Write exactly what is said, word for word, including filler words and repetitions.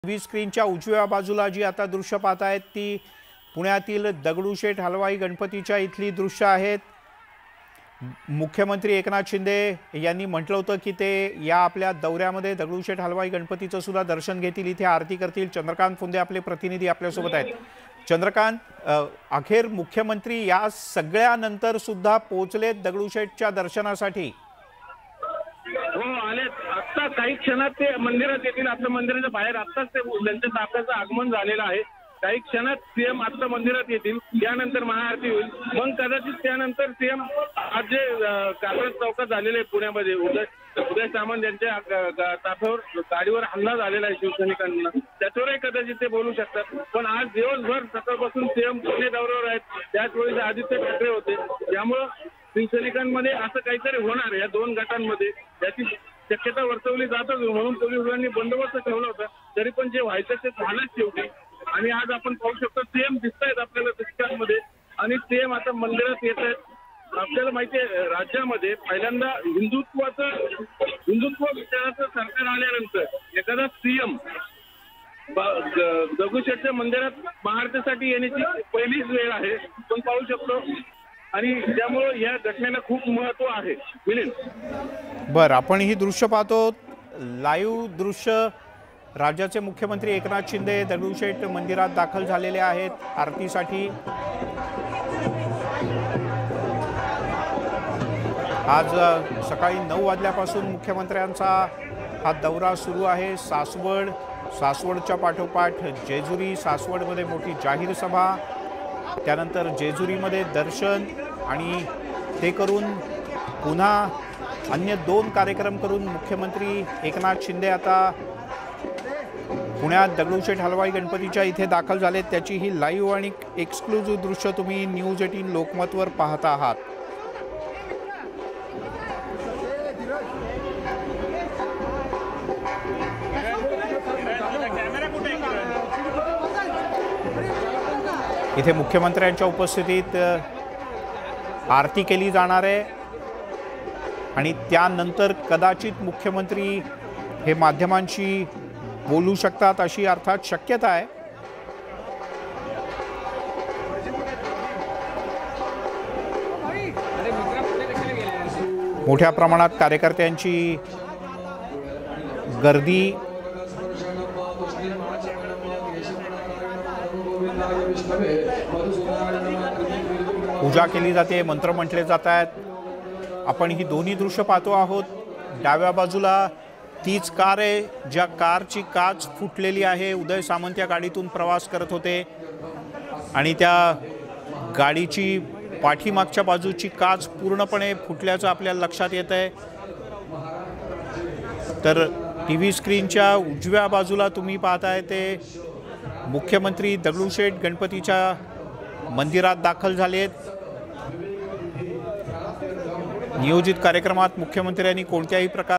TV स्क्रीनच्या उजव्या बाजूला जी आता दृश्य पाहतायत ती पुण्यातील दगडूशेठ हलवाई गणपतीच्या इथली दृश्य आहेत। मुख्यमंत्री एकनाथ शिंदे यांनी म्हटलं होतं की ते या आपल्या दौऱ्यामध्ये दगडूशेठ हलवाई गणपतीचं सुद्धा दर्शन घेतील, इथे आरती करतील। चंद्रकांत फुंदे आपले प्रतिनिधी आपल्यासोबत आहेत। चंद्रकांत, अखेर मुख्यमंत्री या सगळ्यानंतर सुद्धा पोहोचलेत दगडूशेठच्या दर्शनासाठी। हो आले, आता काही क्षणात ते मंदिरात येतील। आता मंदिराच्या बाहेर आत्ताच ते त्यांच्या ताफ्याचं आगमन झालेलं आहे। काही क्षणात सीएम आता मंदिरात येतील, त्यानंतर महाआरती होईल। मग कदाचित त्यानंतर सीएम आज जे कात्रज चौकात झालेले आहे पुण्यामध्ये, उदय उदय सामंत यांच्या ताफ्यावर गाडीवर हल्ला झालेला आहे शिवसैनिकांना, त्याच्यावरही कदाचित ते बोलू शकतात। पण आज दिवसभर सकाळपासून सीएम पुणे दौऱ्यावर आहेत। त्याच वेळी आदित्य ठाकरे होते, त्यामुळं शिवसैनिकांमध्ये असं काहीतरी होणार या दोन गटांमध्ये याची शक्यता वर्तवली जात होती। म्हणून पोलिसांनी बंदोबस्त ठेवला होता, तरी पण जे व्हायचं ते झालंच शेवटी। आणि आज आपण पाहू शकतो सीएम दिसत आहेत आपल्याला दृश्यांमध्ये, आणि सीएम आता मंदिरात येत आहेत। आपल्याला माहिती आहे राज्यामध्ये पहिल्यांदा हिंदुत्वाचं हिंदुत्व विचाराचं सरकार आल्यानंतर एखादा सीएम दगडूशेठच्या मंदिरात महाआरतीसाठी येण्याची पहिलीच वेळ आहे, आपण पाहू शकतो। आणि त्यामुळे या घटनेला खूप महत्त्व आहे। मिलिंद, बरं, आपण ही दृश्य पाहतो, लाईव्ह दृश्य। राज्याचे मुख्यमंत्री एकनाथ शिंदे दगडूशेठ मंदिरात दाखल झालेले आहेत आरतीसाठी। आज सकाळी नऊ वाजल्यापासून मुख्यमंत्र्यांचा हा दौरा सुरू आहे। सासवड सासवडच्या पाठोपाठ जेजुरी, सासवडमध्ये मोठी जाहीर सभा, त्यानंतर जेजुरीमध्ये दर्शन, आणि ते करून पुन्हा अन्य दोन कार्यक्रम करून मुख्यमंत्री एकनाथ शिंदे आता पुण्यात दगडूशेठ हलवाई गणपतीच्या इथे दाखल झालेत। त्याची ही लाईव्ह आणि एक्सक्लुझिव्ह दृश्य तुम्ही न्यूज एटीन लोकमतवर पाहत आहात। इथे मुख्यमंत्र्यांच्या उपस्थितीत आरती केली जाणार आहे, आणि त्यानंतर कदाचित मुख्यमंत्री हे माध्यमांशी बोलू शकतात अशी अर्थात शक्यता आहे। मोठ्या प्रमाणात कार्यकर्त्यांची गर्दी, पूजा केली जाते, मंत्र म्हटले जात आहेत। आपण ही दोन्ही दृश्य पाहतो आहोत। डाव्या बाजूला तीच कार आहे ज्या कारची काच फुटलेली आहे। उदय सामंत या गाडीतून प्रवास करत होते, आणि त्या गाडीची पाठीमागच्या बाजूची काच पूर्णपणे फुटल्याचं आपल्याला लक्षात येत आहे। तर टीव्ही स्क्रीनच्या उजव्या बाजूला तुम्ही पाहताय ते मुख्यमंत्री दगडूशेठ गणपतीच्या मंदिरात दाखल झालेत। नियोजित कार्यक्रमात मुख्यमंत्र्यांनी कोणत्याही प्रकार